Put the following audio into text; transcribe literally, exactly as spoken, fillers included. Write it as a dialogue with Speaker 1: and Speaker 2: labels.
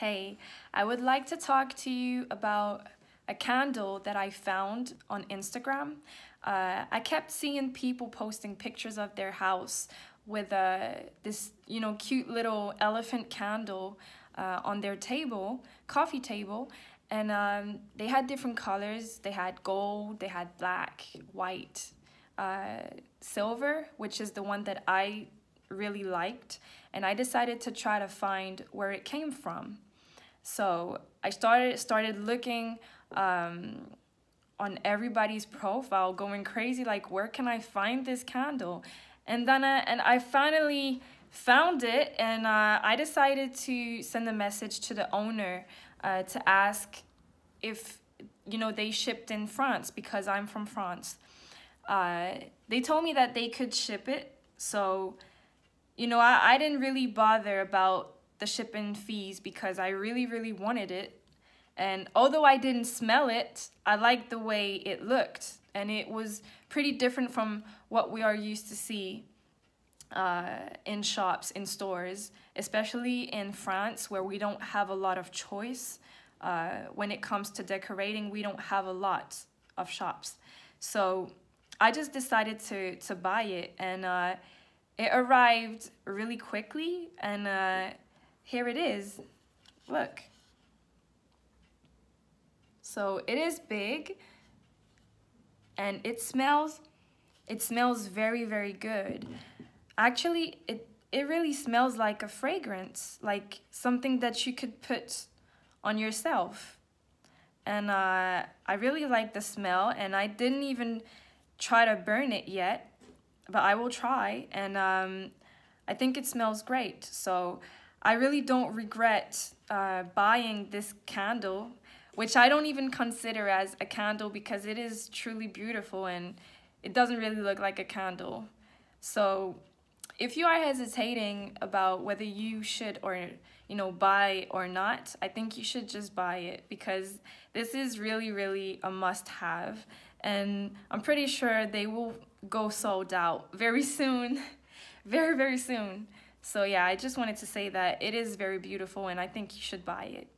Speaker 1: Hey, I would like to talk to you about a candle that I found on Instagram. Uh, I kept seeing people posting pictures of their house with uh, this, you know, cute little elephant candle uh, on their table, coffee table, and um, they had different colors. They had gold, they had black, white, uh, silver, which is the one that I really liked, and I decided to try to find where it came from. So I started started looking um, on everybody's profile, going crazy, like, where can I find this candle? And then I, and I finally found it, and uh, I decided to send a message to the owner uh, to ask if, you know, they shipped in France, because I'm from France. Uh, they told me that they could ship it, so, you know, I, I didn't really bother about the shipping fees because I really, really wanted it. And although I didn't smell it, I liked the way it looked. And it was pretty different from what we are used to see uh, in shops, in stores, especially in France, where we don't have a lot of choice. Uh, when it comes to decorating, we don't have a lot of shops. So I just decided to, to buy it, and uh, it arrived really quickly, and uh, here it is. Look. So it is big, and it smells, it smells very, very good. Actually, it, it really smells like a fragrance, like something that you could put on yourself. And uh, I really like the smell, and I didn't even try to burn it yet, but I will try, and um, I think it smells great. So I really don't regret uh, buying this candle, which I don't even consider as a candle because it is truly beautiful and it doesn't really look like a candle. So if you are hesitating about whether you should or, you know, buy or not, I think you should just buy it, because this is really, really a must-have. And I'm pretty sure they will go sold out very soon, very, very soon. So yeah, I just wanted to say that it is very beautiful, and I think you should buy it.